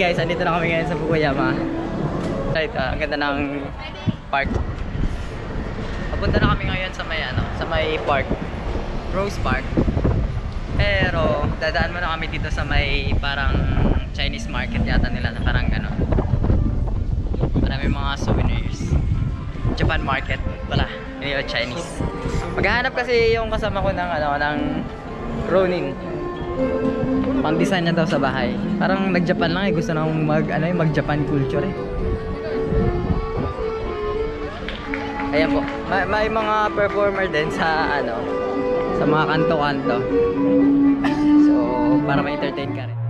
guys, andito na kami ngayon sa Fukuyama. Right, ang ganda ng park. Papunta na kami ngayon sa may sa may park, Rose Park. Pero dadaan muna kami dito sa may parang Chinese market yata nila na parang gano'n. Marami mga souvenirs. Japan market pala, hindi yung Chinese. Maghahanap kasi yung kasama ko ng ng Ronin. Pang-design niya daw sa bahay. Parang nag-Japan lang gusto nang mag-Japan culture Ayan po. May mga performer din sa sa mga kanto-kanto. So, para ma-entertain ka rin.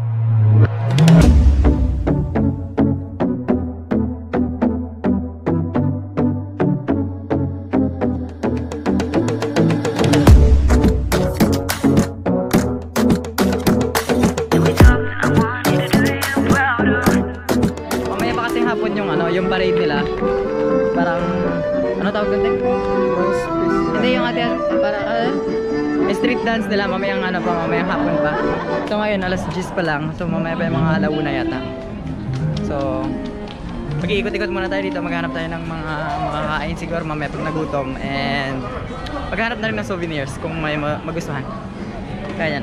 Yung parade nila parang tawag doon? Hindi yung atin para street dance nila mamayang mamayang hapon pa. So ngayon alas 10 pa lang. So mamaya pa yung mga alauna yata. So mag-iikot-ikot muna tayo dito. Maghanap tayo ng mga makakain siguro mamaya pag nagutom. And maghanap na rin ng souvenirs kung may magustuhan. Kaya yan.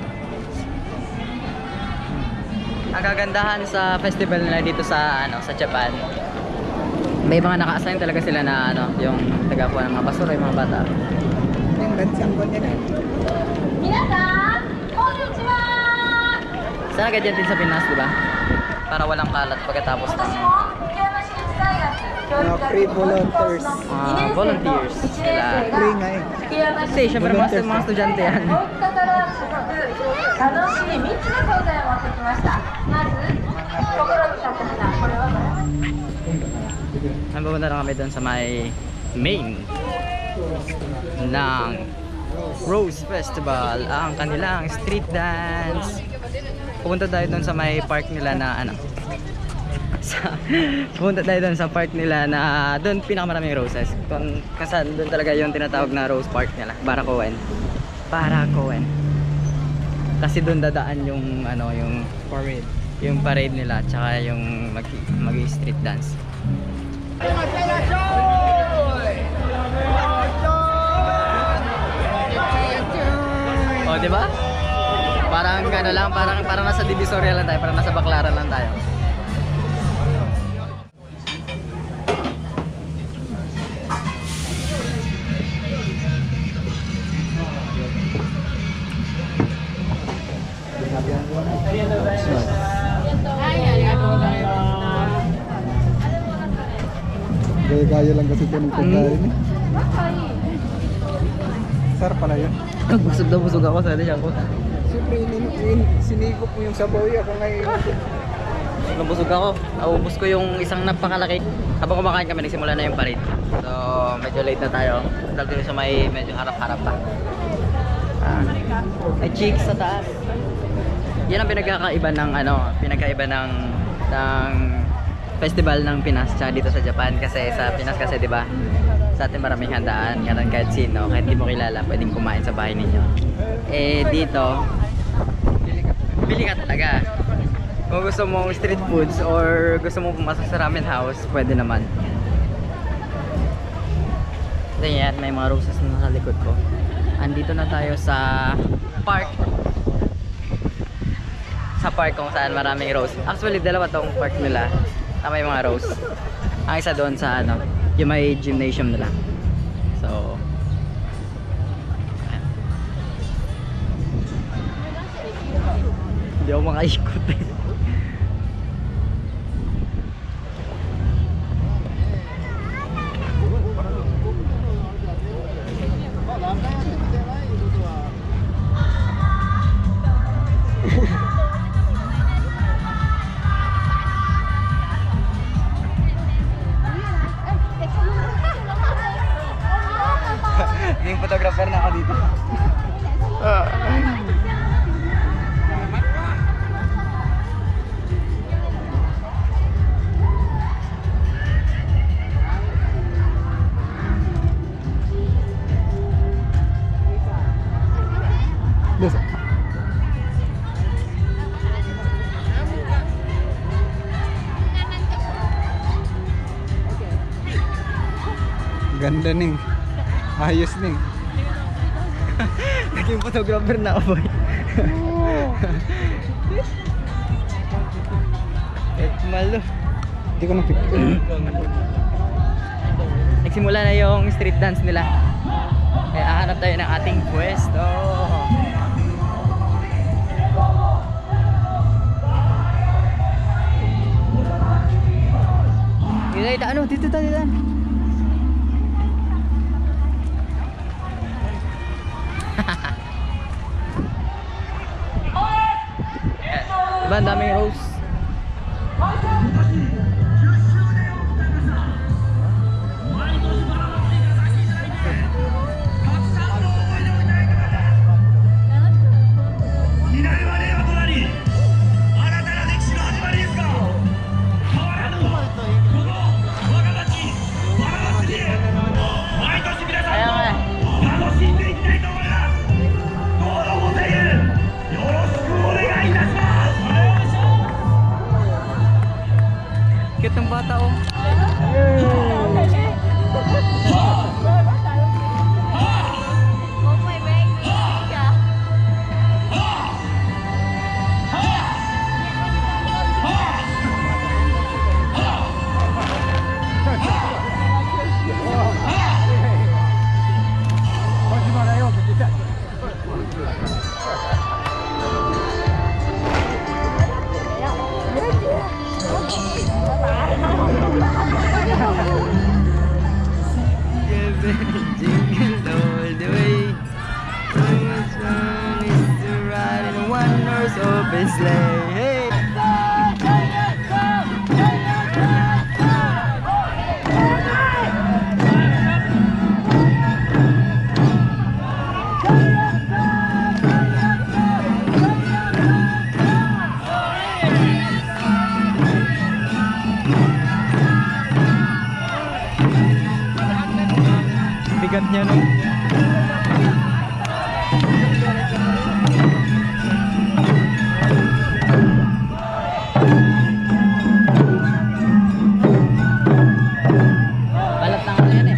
Ang kagandahan sa festival nila dito sa sa Japan, may mga naka-assign talaga sila na yung tagapuan ng mga basura, yung mga bata. Yung bansang ko nila. Sana ganyan din sa Pinas, di ba? Para walang kalat pagkatapos ng free volunteers. Volunteers sila. Free nga Kasi syempre mga estudyante yan. Pupunta na kami doon sa may main ng Rose Festival, ang kanilang street dance. Pupunta tayo doon sa may park nila na pupunta tayo doon sa park nila na doon pinakamaraming roses. Kung saan doon talaga yung tinatawag na Rose Park nila, Barakoen. Kasi doon dadaan yung yung parade nila tsaka yung mag-street dance. Oh, di ba? Parang lang, parang nasa Divisoria lang tayo, parang nasa Baclaran lang tayo. Kaya lang kasi ito ng pagkain Sir pala yun. Busog na busog ako sa siya ko. Siyempre sinigop mo yung sabaw ako ngayon. Nabusog ako. Naubos ko yung isang napakalaki. Habang kumakain kami nagsimula na yung parade. So medyo late na tayo. Dahil sa may medyo harap-harap pa. May cheeks sa taas. Yan ang pinagkakaiba ng festival ng Pinas tsaka dito sa Japan. Kasi sa Pinas kasi diba sa atin maraming handaan, kahit sino, kahit di mo kilala pwedeng kumain sa bahay ninyo. Eh dito pili ka talaga. Kung gusto mong street foods or gusto mong pumasok sa ramen house, pwede naman. So yan, may mga roses na sa likod ko. Andito na tayo sa park. Sa park kung saan maraming rose. Actually dalawa tong park nila. Tama yung mga rose. Ang isa doon sa yung may gymnasium nila. So hindi ako makaikot Yung photographer na ako dito. Ganda ning. Ayos ning. Naging photographer na ako, boy. Malo. Hindi ko na-picture. Nagsimula na yung street dance nila. Kaya hahanap tayo ng ating pwesto. Dito tayo. Diba ang daming rose? Cute ng bata, oh. Jingle all the way. Which one is to ride in a one-horse open sleigh? Hey! Bigat niya, no? Balat lang ano yan, eh.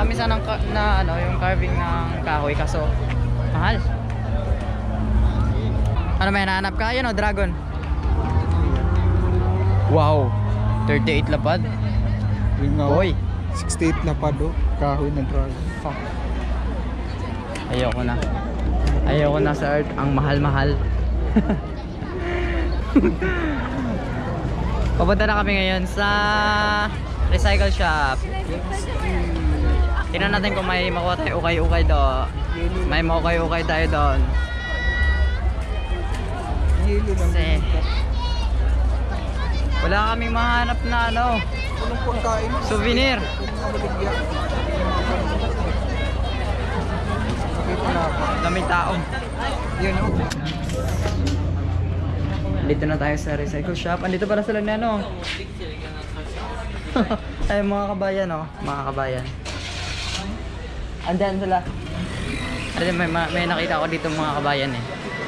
Marami sanang na ano, yung carving ng kahoy kaso mahal. Ano may hinahanap ka? Yan o, dragon. Wow, 38 lapad. Yung nga, Boy, 68 na pa do. Kahoy na dragon. fuck. Ayoko na. Ayoko na sa Earth. Ang mahal-mahal. Papunta na kami ngayon sa recycle shop. Tingnan natin kung may makuha tayo ukay-ukay doon. May maukay-ukay tayo doon. Hilo lang. Kasi wala kaming mahanap na ano, Anong pagkain? souvenir. Maligya. Nakita na ako. Daming tao. Yun o. Dito na tayo sa recycle shop. Andito pala sila ni ano. Ay mga kabayan oh, mga kabayan. Andyan sila. Andyan, may nakita ko dito mga kabayan eh.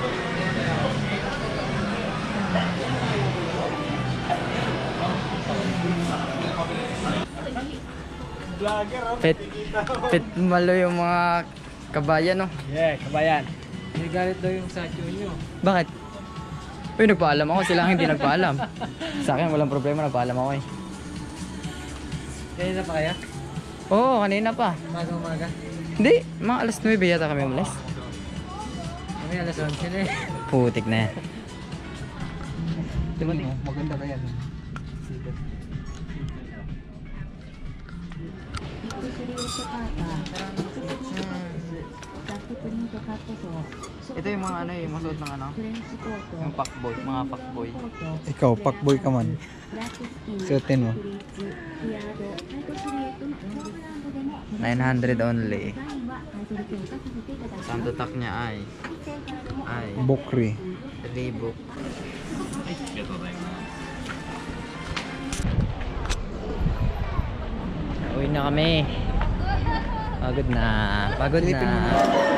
Pit malo yung mga kabayan oh. Yeah, kabayan. May galit daw yung satyo nyo. Bakit? Uy, nagpaalam ako. Sila ang hindi nagpaalam. Sa akin, walang problema. Nagpaalam ako eh. Kanina pa kaya? Oo, kanina pa. Magang umaga. Hindi, mga alas 9 yata kami umalis. Kami alas 11 na eh. Putik na yan. Diba mo? Maganda kaya nun. Ito yung mga ano yung masuot ng ano. Yung fuckboy, mga fuckboy. Ikaw, pakboy ka man. Suotin mo. 900 only. Ang tutak niya ay Bokri. Reebok. Uwi na kami. Pagod na. Pagod Silipin mo na. na.